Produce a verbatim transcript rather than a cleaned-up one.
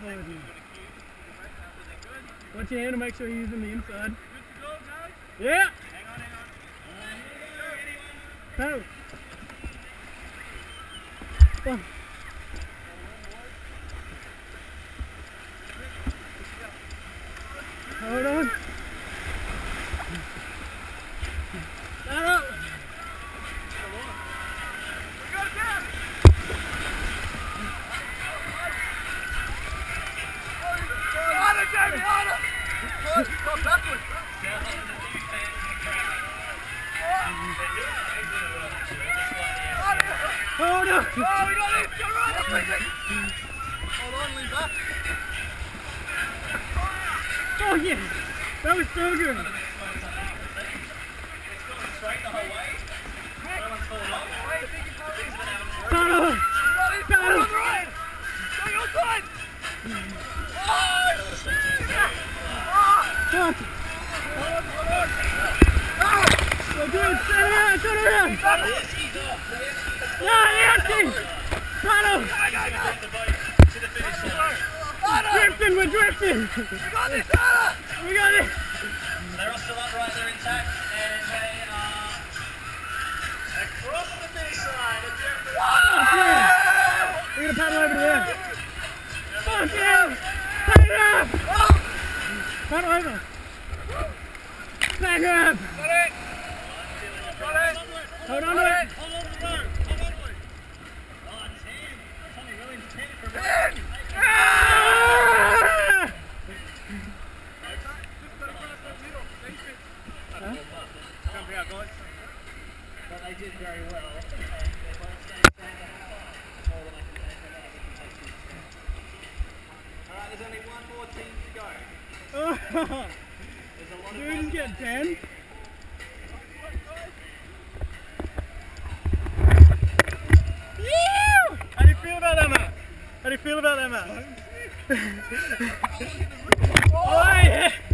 Watch your hand to make sure you're using the inside. Yeah! Hang on, hang on. Paddle. Oh. Hold on. Stand up. Hold on. Oh, we got this. Go right up. Hold on, lean back. Oh yeah, that was so good. It's going straight the whole way. No one's falling off. Paddle. Paddle. Go your side. Fuck! Go good! Turn around! Turn around! Yeah, yeah, team! Paddle! Drifting, we're drifting! We got this, Tyler! We got it! They're all still upright, they're intact, and they are across the finish line. Fuck yeah! We're gonna paddle over there. Fuck yeah! Paddle up! Paddle over! Back up! Got it! Got it! Hold on to it! Hold on to the rope! Hold on to it! Oh, ten! Something really intense for a bit. Ah! Huh? Jump out, guys. But they did very well. Alright, there's only one more team to go. Oh! There's a lot of You didn't get ten? How do you feel about that, Matt? How do you feel about that, Matt? Oh, yeah!